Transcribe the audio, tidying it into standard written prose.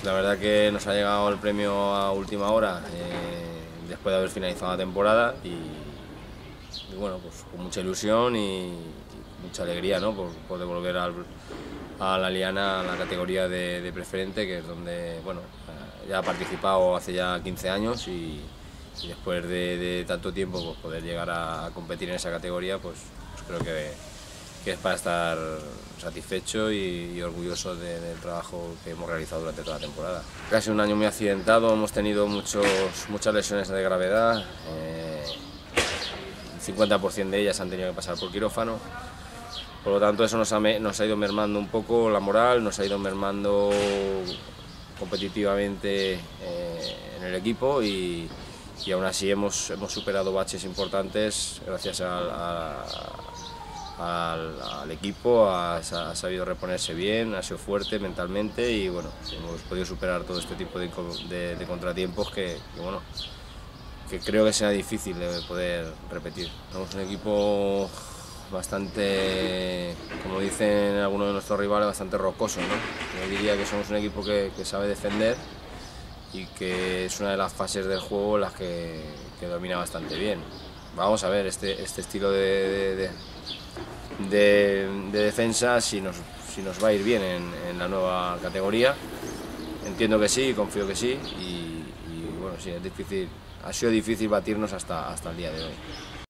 La verdad que nos ha llegado el premio a última hora, después de haber finalizado la temporada y bueno, pues con mucha ilusión y mucha alegría, ¿no? por devolver a la Liana la categoría de preferente, que es donde bueno, ya ha participado hace ya 15 años y después de tanto tiempo pues poder llegar a competir en esa categoría, pues creo que es para estar satisfecho y orgulloso del trabajo que hemos realizado durante toda la temporada. Casi un año muy accidentado, hemos tenido muchas lesiones de gravedad, el 50% de ellas han tenido que pasar por quirófano, por lo tanto eso nos ha ido mermando un poco la moral, nos ha ido mermando competitivamente en el equipo y aún así hemos superado baches importantes gracias al equipo, ha sabido reponerse bien, ha sido fuerte mentalmente y bueno, hemos podido superar todo este tipo de contratiempos bueno, que creo que será difícil de poder repetir. Somos un equipo bastante, como dicen algunos de nuestros rivales, bastante rocoso, ¿no? Yo diría que somos un equipo que sabe defender y que es una de las fases del juego las que domina bastante bien. Vamos a ver este estilo de defensa si nos va a ir bien en la nueva categoría. Entiendo que sí, confío que sí y bueno, sí, es difícil, ha sido difícil batirnos hasta el día de hoy.